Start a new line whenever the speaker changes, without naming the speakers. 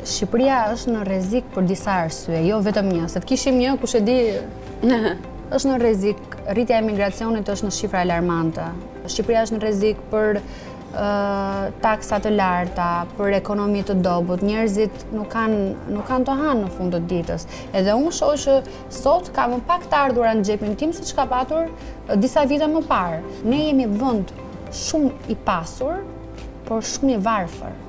Shqipëria është në rrezik për disa arsye, jo vetëm një, se të kishim një, kush e di, është në rrezik, rritja e emigracionit është në shifra alarmante. Shqipëria është në rrezik për taksa të larta, për ekonomi të dobët, njerëzit nuk kanë të hanë në fund të ditës. Edhe unë shoh që sot ka më pak të ardhura në xhepin tim siç ka patur disa vite më parë. Ne jemi vend shumë i pasur, por shumë i varfër.